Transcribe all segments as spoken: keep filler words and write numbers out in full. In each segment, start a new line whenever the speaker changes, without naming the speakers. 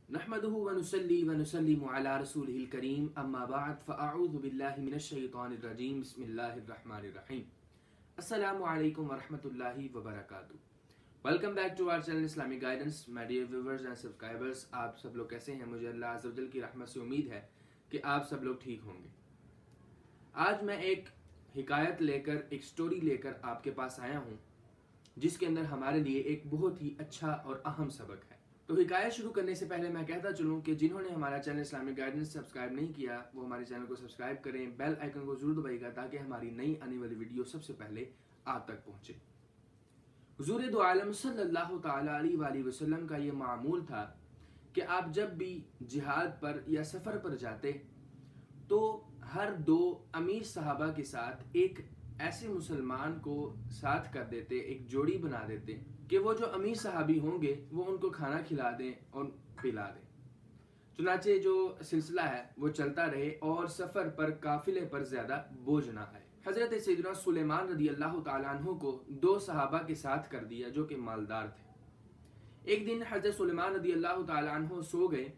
नहमदुहु व नुसल्ली व नुसल्लिमु अला रसूलिहिल करीम अम्मा बाद फ़अऊज़ु बिल्लाहि मिनश शैतानिर रजीम बिस्मिल्लाहिर रहमानिर रहीम। अस्सलामु अलैकुम व रहमतुल्लाहि व बरकातुहू। Welcome back to our channel Islamic guidance. My dear viewers and subscribers, आप सब लोग कैसे हैं? मुझे अल्लाह अज़्ज़ा व जल की रहमत से उम्मीद है कि आप सब लोग ठीक होंगे। आज मैं एक हिकायत लेकर, एक स्टोरी लेकर आपके पास आया हूँ जिसके अंदर हमारे लिए एक बहुत ही अच्छा और अहम सबक है। तो हिकायत शुरू करने से पहले मैं कहता चलूँ कि जिन्होंने हमारा चैनल इस्लामिक गाइडेंस सब्सक्राइब नहीं किया वो हमारे चैनल को सब्सक्राइब करें, बेल आइकन को जरूर दबाइएगा ताकि हमारी नई आने वाली वीडियो सबसे पहले आप तक पहुँचे। हुजूर दो आलम सल्लल्लाहु तआला अलैहि वसल्लम का ये मामूल था कि आप जब भी जिहाद पर या सफ़र पर जाते तो हर दो अमीर सहाबा के साथ एक ऐसे मुसलमान को साथ कर देते, एक जोड़ी बना देते कि वो जो अमीर सहाबी होंगे वो उनको खाना खिला दें और पिला दें। चुनाचे जो सिलसिला है वो चलता रहे और सफ़र पर, काफिले पर ज़्यादा बोझ ना आए। हज़रत सैयदना सुलेमान रदी अल्लाह तआला अन्हु को दो सहाबा के साथ कर दिया जो कि मालदार थे। एक दिन हज़रत सुलेमान रदी अल्लाह तआला अन्हु सो गए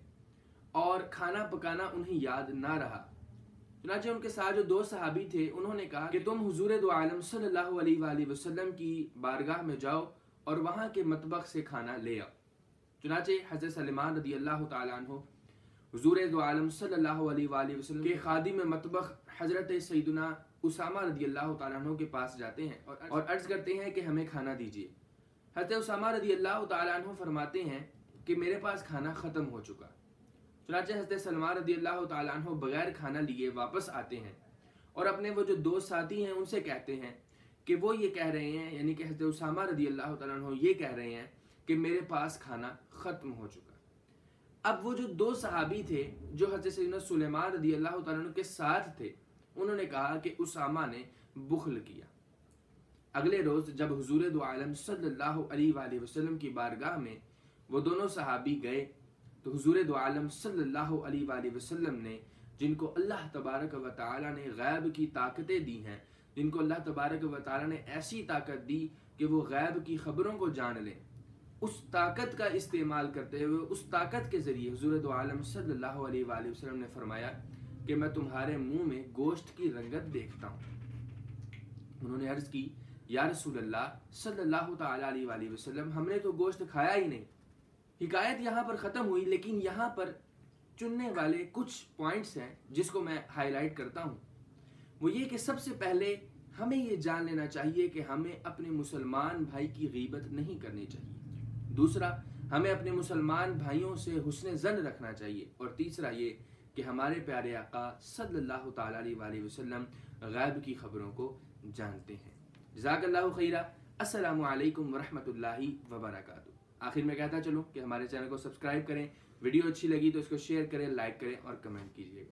और खाना पकाना उन्हें याद ना रहा। चुनांचे उनके साथ जो दो सहाबी थे उन्होंने कहा कि तुम हुजूर दो आलम सल्लल्लाहु अलैहि वसल्लम की बारगाह में जाओ और वहाँ के मतबख से खाना ले आओ। चुनांचे हज़रत सुलेमान रदी अल्लाह तआला अन्हु हुजूर दो आलम सल्लल्लाहु अलैहि वसल्लम के खादिम मतबख हज़रत सैयदना उसामा रदी अल्लाह तआला अन्हु के पास जाते हैं और, और अर्ज करते हैं कि हमें खाना दीजिए। हज़रत उसामा रदी अल्लाह तआला अन्हु फरमाते हैं कि मेरे पास खाना ख़त्म हो चुका। चुनांचे हज़रत सलमान रदी अल्लाह तआला अन्हु बगैर खाना लिए वापस आते हैं और अपने वो जो दो साथी हैं उनसे कहते हैं कि वो ये कह रहे हैं, यानी कि हज़रत उसामा रदी अल्लाह तआला अन्हु ये कह रहे हैं कि मेरे पास खाना ख़त्म हो चुका। अब वो जो दो सहाबी थे जो हज़रत सैयदना सुलेमान रदी अल्लाह तआला अन्हु के साथ थे उन्होंने कहा कि उसामा ने बुख्ल किया। अगले रोज़ जब हुजूर दो आलम सल्लल्लाहु अलैहि वसल्लम की बारगाह में वो दोनों सहाबी गए तो हुजूर दो आलम सल्लल्लाहु अलैहि वसल्लम ने, जिनको अल्लाह तबारक व तआला ने गैब की ताकतें दी हैं, जिनको अल्लाह तबारक व तआला ने ऐसी ताकत दी कि वो गैब की खबरों को जान लें, उस ताकत का इस्तेमाल करते हुए, उस ताकत के ज़रिए हुजूर दो आलम सल्लल्लाहु अलैहि वसल्लम ने फरमाया कि मैं तुम्हारे मुंह में गोश्त की रंगत देखता हूँ। उन्होंने अर्ज़ की, या रसूल अल्लाह सल्लल्लाहु तआला अलैहि वसल्लम, हमने तो गोश्त खाया ही नहीं। हिकायत यहाँ पर ख़त्म हुई, लेकिन यहाँ पर चुनने वाले कुछ पॉइंट्स हैं जिसको मैं हाईलाइट करता हूँ। वो ये कि सबसे पहले हमें ये जान लेना चाहिए कि हमें अपने मुसलमान भाई की गीबत नहीं करनी चाहिए। दूसरा, हमें अपने मुसलमान भाइयों से हुस्न ज़न रखना चाहिए। और तीसरा ये कि हमारे प्यारे आका सल्लल्लाहु तआला अलैहि वसल्लम गैब की खबरों को जानते हैं। जज़ाकल्लाहु खैरा। अस्सलामु अलैकुम व रहमतुल्लाहि व बरकातुहू। आखिर में कहता चलूँ कि हमारे चैनल को सब्सक्राइब करें, वीडियो अच्छी लगी तो इसको शेयर करें, लाइक करें और कमेंट कीजिएगा।